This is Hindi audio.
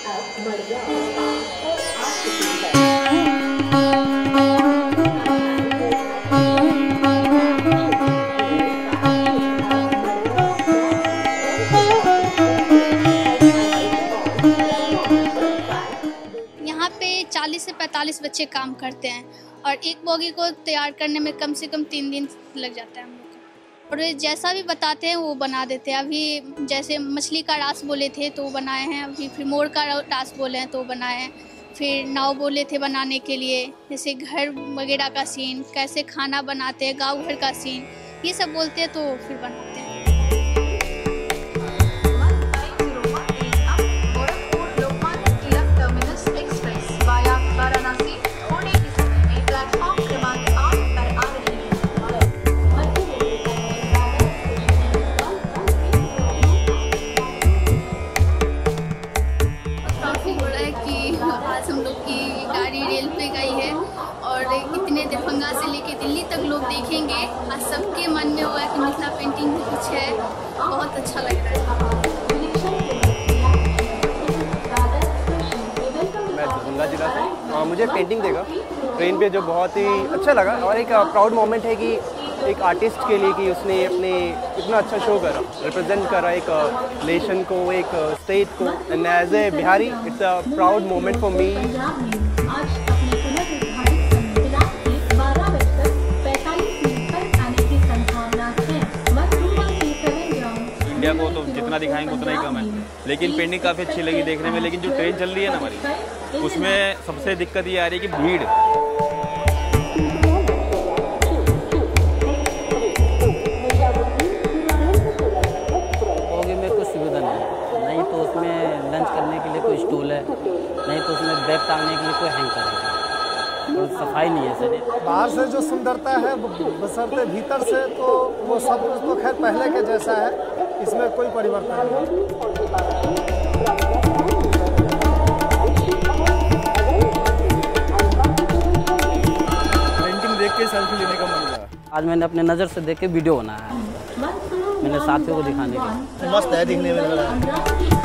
यहाँ पे 40 से 45 बच्चे काम करते हैं और एक बोगी को तैयार करने में कम से कम 3 दिन लग जाता है हम लोग को। और जैसा भी बताते हैं वो बना देते हैं। अभी जैसे मछली का रास बोले थे तो वो बनाए हैं, अभी फिर मोर का रास बोले हैं तो वो बनाए हैं, फिर नाव बोले थे बनाने के लिए, जैसे घर वगैरह का सीन, कैसे खाना बनाते हैं, गाँव घर का सीन, ये सब बोलते हैं तो फिर बनाते हैं। आज हम लोग की गाड़ी रेल पे गई है और इतने दरभंगा से लेके दिल्ली तक लोग देखेंगे। आज सबके मन में हुआ कि मिथिला पेंटिंग भी कुछ है, बहुत अच्छा लग रहा है। मैं दरभंगा जिला से, मुझे पेंटिंग देखा ट्रेन पे जो बहुत ही अच्छा लगा और एक प्राउड मोमेंट है कि एक आर्टिस्ट के लिए कि उसने अपने इतना अच्छा शो करा, रिप्रेजेंट करा एक नेशन को, एक स्टेट को, and as a Bihari it's a proud moment for me. India को तो जितना दिखाएंगे उतना ही कम है, लेकिन पेंटिंग काफ़ी अच्छी लगी देखने में। लेकिन जो ट्रेन चल रही है ना हमारी, उसमें सबसे दिक्कत ये आ रही है कि भीड़। नहीं तो उसमें लंच करने के लिए कोई स्टूल है, नहीं तो उसमें बैग टांगने के लिए कोई हैंकर है, और सफाई नहीं है सर। बाहर से जो सुंदरता है बशर्ते भीतर से, तो वो सब कुछ तो खैर पहले के जैसा है, इसमें कोई परिवर्तन नहीं। पेंटिंग देख के सेल्फी लेने का मन हुआ। आज मैंने अपने नज़र से देख के वीडियो बनाया है, मैंने साथियों को दिखाने के लिए। मस्त है दिखने में लग रहा है।